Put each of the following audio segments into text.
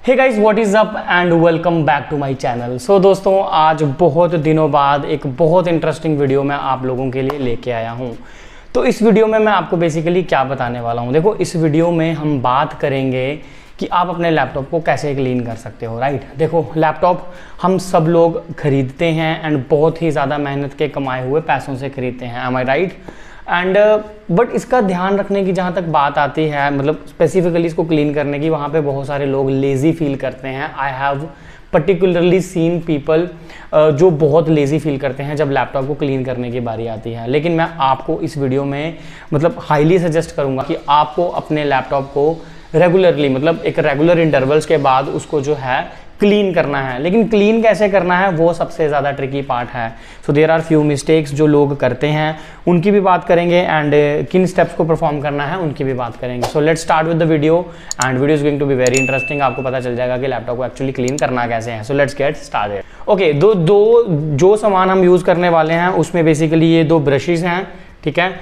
Hey guys, what is up and welcome back to my channel. So दोस्तों, आज बहुत दिनों बाद एक बहुत इंटरेस्टिंग वीडियो मैं आप लोगों के लिए लेके आया हूँ। तो इस वीडियो में मैं आपको बेसिकली क्या बताने वाला हूँ। देखो, इस वीडियो में हम बात करेंगे कि आप अपने लैपटॉप को कैसे क्लीन कर सकते हो। राइट, देखो लैपटॉप हम सब लोग खरीदते हैं एंड बहुत ही ज़्यादा मेहनत के कमाए हुए पैसों से खरीदते हैं। Am I right? And but इसका ध्यान रखने की जहाँ तक बात आती है, मतलब स्पेसिफिकली इसको क्लीन करने की, वहाँ पे बहुत सारे लोग लेज़ी फील करते हैं। I have particularly seen people जो बहुत लेज़ी फील करते हैं जब लैपटॉप को क्लीन करने की बारी आती है। लेकिन मैं आपको इस वीडियो में मतलब हाईली सजेस्ट करूँगा कि आपको अपने लैपटॉप को रेगुलरली, मतलब एक रेगुलर इंटरवल्स के बाद उसको जो है क्लीन करना है। लेकिन क्लीन कैसे करना है वो सबसे ज़्यादा ट्रिकी पार्ट है। So there are few mistakes जो लोग करते हैं, उनकी भी बात करेंगे एंड किन स्टेप्स को परफॉर्म करना है उनकी भी बात करेंगे। So let's start with the video and video is going to be very interesting. आपको पता चल जाएगा कि लैपटॉप को एक्चुअली क्लीन करना कैसे है। So let's get started. Okay, जो सामान हम यूज़ करने वाले हैं उसमें बेसिकली ये दो ब्रशेज हैं। ठीक है,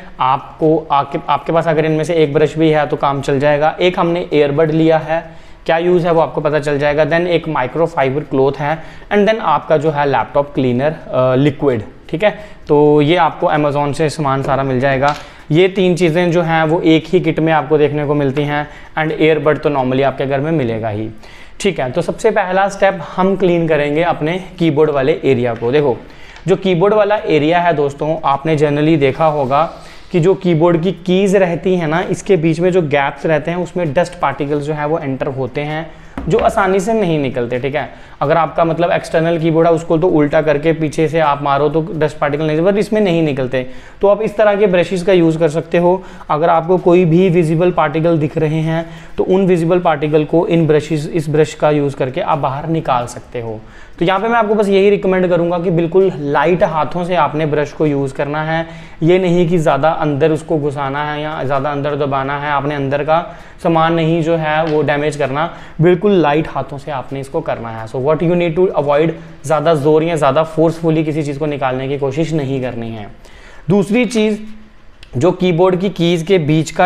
आपके पास अगर इनमें से एक ब्रश भी है तो काम चल जाएगा। एक हमने ईयरबड लिया है, क्या यूज़ है वो आपको पता चल जाएगा। देन एक माइक्रो फाइबर क्लॉथ है एंड देन आपका जो है लैपटॉप क्लीनर लिक्विड। ठीक है, तो ये आपको अमेज़ॉन से सामान सारा मिल जाएगा। ये तीन चीज़ें जो हैं वो एक ही किट में आपको देखने को मिलती हैं एंड ईयरबड तो नॉर्मली आपके घर में मिलेगा ही। ठीक है, तो सबसे पहला स्टेप हम क्लीन करेंगे अपने कीबोर्ड वाले एरिया को। देखो, जो कीबोर्ड वाला एरिया है दोस्तों, आपने जनरली देखा होगा कि जो कीबोर्ड की कीज़ रहती हैं ना, इसके बीच में जो गैप्स रहते हैं उसमें डस्ट पार्टिकल्स जो है वो एंटर होते हैं, जो आसानी से नहीं निकलते। ठीक है, अगर आपका मतलब एक्सटर्नल कीबोर्ड है उसको तो उल्टा करके पीछे से आप मारो तो डस्ट पार्टिकल नहीं, बट इसमें नहीं निकलते। तो आप इस तरह के ब्रशेस का यूज़ कर सकते हो। अगर आपको कोई भी विजिबल पार्टिकल दिख रहे हैं तो उन विजिबल पार्टिकल को इस ब्रश का यूज़ करके आप बाहर निकाल सकते हो। तो यहाँ पे मैं आपको बस यही रिकमेंड करूँगा कि बिल्कुल लाइट हाथों से आपने ब्रश को यूज़ करना है। ये नहीं कि ज़्यादा अंदर उसको घुसाना है या ज़्यादा अंदर दबाना है। आपने अंदर का सामान नहीं जो है वो डैमेज करना, बिल्कुल लाइट हाथों से आपने इसको करना है। So what you need to avoid, ज़्यादा जोर या ज़्यादा फोर्सफुली किसी चीज़ को निकालने की कोशिश नहीं करनी है। दूसरी चीज़, जो कीबोर्ड की कीज़ के बीच का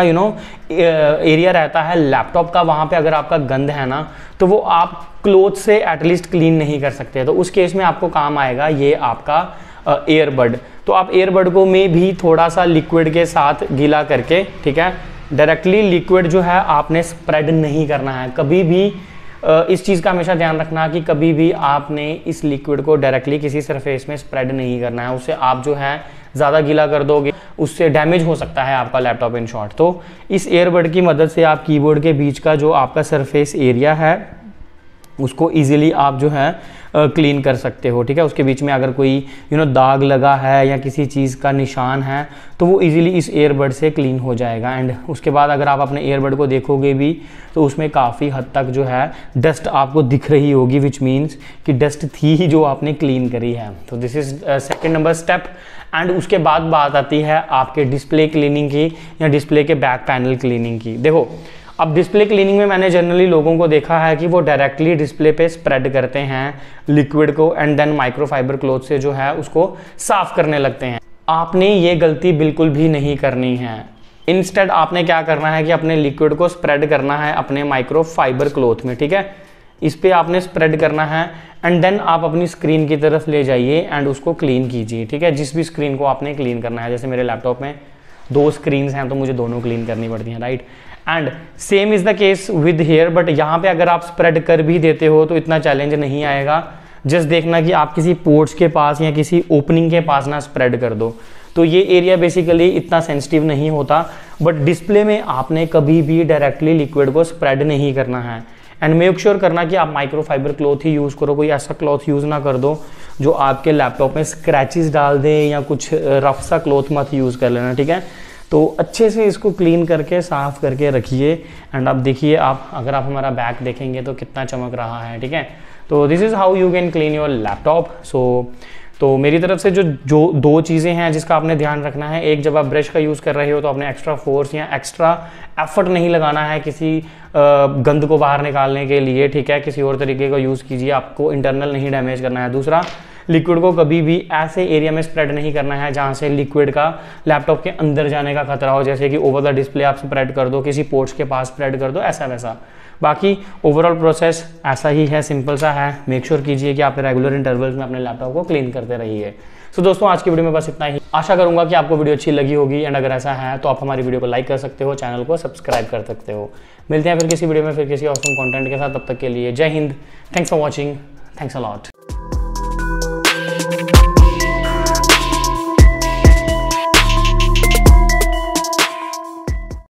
एरिया रहता है लैपटॉप का, वहाँ पे अगर आपका गंद है ना तो वो आप क्लोथ से एटलीस्ट क्लीन नहीं कर सकते। तो उस केस में आपको काम आएगा ये आपका ईयरबड। तो आप ईयरबड को में भी थोड़ा सा लिक्विड के साथ गीला करके, ठीक है, डायरेक्टली लिक्विड जो है आपने स्प्रेड नहीं करना है कभी भी। इस चीज़ का हमेशा ध्यान रखना कि कभी भी आपने इस लिक्विड को डायरेक्टली किसी सरफेस में स्प्रेड नहीं करना है। उससे आप जो है ज़्यादा गीला कर दोगे, उससे डैमेज हो सकता है आपका लैपटॉप इन शॉर्ट। तो इस ईयरबड की मदद से आप कीबोर्ड के बीच का जो आपका सरफेस एरिया है उसको इजीली आप जो है क्लीन कर सकते हो। ठीक है, उसके बीच में अगर कोई दाग लगा है या किसी चीज़ का निशान है तो वो इजीली इस ईयरबड से क्लीन हो जाएगा। एंड उसके बाद अगर आप अपने ईयरबड को देखोगे भी तो उसमें काफ़ी हद तक जो है डस्ट आपको दिख रही होगी, विच मीन्स कि डस्ट थी ही जो आपने क्लीन करी है। तो this is second number step. And उसके बाद बात आती है आपके डिस्प्ले क्लीनिंग की या डिस्प्ले के बैक पैनल क्लीनिंग की। देखो, अब डिस्प्ले क्लीनिंग में मैंने जनरली लोगों को देखा है कि वो डायरेक्टली डिस्प्ले पे स्प्रेड करते हैं लिक्विड को एंड देन माइक्रोफाइबर क्लॉथ से जो है उसको साफ करने लगते हैं। आपने ये गलती बिल्कुल भी नहीं करनी है। इंस्टेड आपने क्या करना है कि अपने लिक्विड को स्प्रेड करना है अपने माइक्रोफाइबर क्लॉथ में। ठीक है, इस पर आपने स्प्रेड करना है एंड देन आप अपनी स्क्रीन की तरफ ले जाइए एंड उसको क्लीन कीजिए। ठीक है, जिस भी स्क्रीन को आपने क्लीन करना है, जैसे मेरे लैपटॉप में दो स्क्रीन्स हैं तो मुझे दोनों क्लीन करनी पड़ती हैं। Right, and same is the case with hair. But यहाँ पे अगर आप स्प्रेड कर भी देते हो तो इतना चैलेंज नहीं आएगा। जस्ट देखना कि आप किसी पोर्ट्स के पास या किसी ओपनिंग के पास ना स्प्रेड कर दो, तो ये एरिया बेसिकली इतना सेंसिटिव नहीं होता। बट डिस्प्ले में आपने कभी भी डायरेक्टली लिक्विड को स्प्रेड नहीं करना है। एंड मेक श्योर करना कि आप माइक्रोफाइबर क्लॉथ ही यूज़ करो, कोई ऐसा क्लॉथ यूज़ ना कर दो जो आपके लैपटॉप में स्क्रैचेस डाल दे, या कुछ रफ सा क्लॉथ मत यूज़ कर लेना। ठीक है, तो अच्छे से इसको क्लीन करके साफ़ करके रखिए। एंड अब देखिए, आप अगर आप हमारा बैक देखेंगे तो कितना चमक रहा है। ठीक है, तो this is how you can clean your laptop. तो मेरी तरफ से जो दो चीज़ें हैं जिसका आपने ध्यान रखना है, एक, जब आप ब्रश का यूज़ कर रहे हो तो आपने एक्स्ट्रा फोर्स या एक्स्ट्रा एफर्ट नहीं लगाना है किसी गंद को बाहर निकालने के लिए। ठीक है, किसी और तरीके का यूज़ कीजिए, आपको इंटरनल नहीं डैमेज करना है। दूसरा, लिक्विड को कभी भी ऐसे एरिया में स्प्रेड नहीं करना है जहाँ से लिक्विड का लैपटॉप के अंदर जाने का खतरा हो, जैसे कि ओवर द डिस्प्ले आप स्प्रेड कर दो, किसी पोर्ट्स के पास स्प्रेड कर दो, ऐसा वैसा। बाकी ओवरऑल प्रोसेस ऐसा ही है, सिंपल सा है। मेक श्योर कीजिए कि आप रेगुलर इंटरवल्स में अपने लैपटॉप को क्लीन करते रहिए। सो दोस्तों आज की वीडियो में बस इतना ही। आशा करूंगा कि आपको वीडियो अच्छी लगी होगी, एंड अगर ऐसा है तो आप हमारी वीडियो को लाइक कर सकते हो, चैनल को सब्सक्राइब कर सकते हो। मिलते हैं फिर किसी वीडियो में, फिर किसी ऑसम कंटेंट के साथ। तब तक के लिए जय हिंद, thanks for watching, thanks a lot.